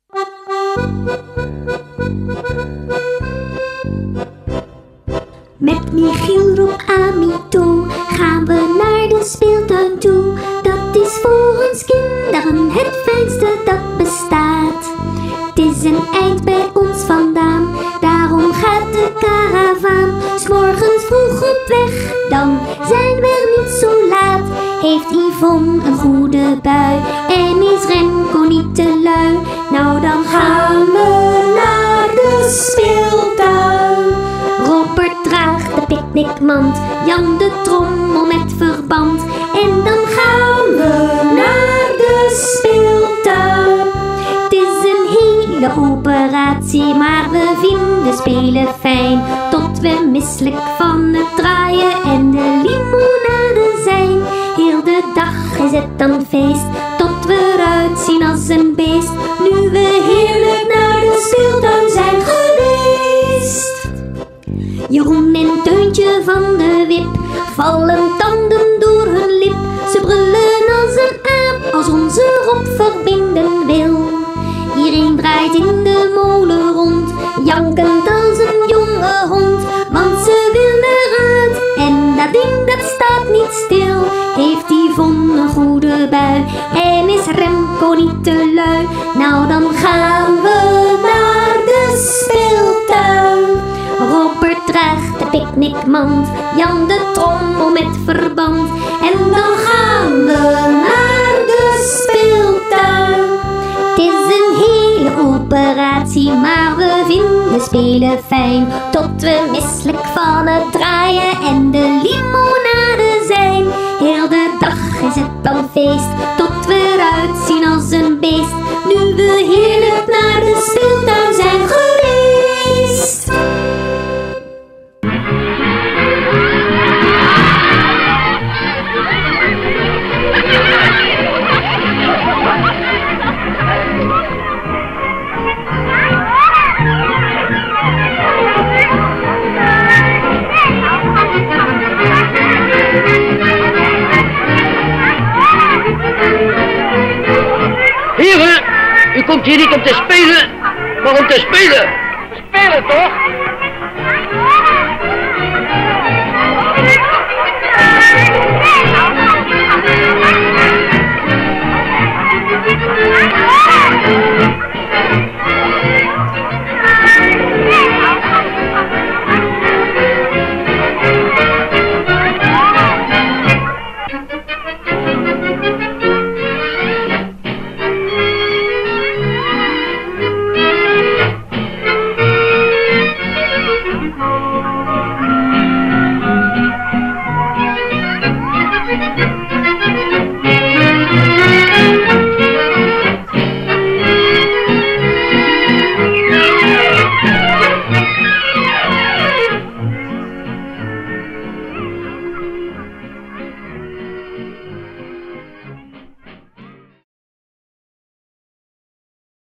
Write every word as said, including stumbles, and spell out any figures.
Met Michiel, Rob, Ami toe gaan we naar de speeltuin toe. Dat is voor ons kinderen het fijnste dat bestaat. Het is een eind bij ons vandaan, daarom gaat de karavaan 's morgens vroeg op weg, dan zijn we er niet zo laat. Heeft Yvonne een goede bui en is Remco niet te lui? Nou dan gaan we naar de speeltuin. Robert draagt de picknickmand, Jan de trommel met verband. En dan gaan we naar de speeltuin. Het is een hele operatie, maar we vinden spelen fijn. Tot we misselijk van het draaien en de limonade zijn. Heel de dag is het dan feest, tot we eruit zien als een beest. Nu we heerlijk naar de speeltuin zijn geweest. Jeroen en Teuntje van de Wip vallen tanden door hun lip. Ze brullen als een aap als onze Rob verbinden wil. Iedereen draait in de molen rond, jankend als een jonge hond. Want ze wil eruit en dat ding dat staat niet stil. Heeft Yvonne een goede bui en is Remco niet te lui? Nou dan gaan we naar de speeltuin. Robert draagt de picknickmand, Jan de trommel met verband. En dan gaan we naar de speeltuin. Het is een hele operatie, maar we vinden spelen fijn. Tot we misselijk van het draaien en de limonade zijn. Heel de dag is het dan feest, tot we eruit zien als een beest. Nu we heerlijk naar de speeltuin zijn geweest. Heren, u komt hier niet om te spelen, maar om te spelen. Spelen toch?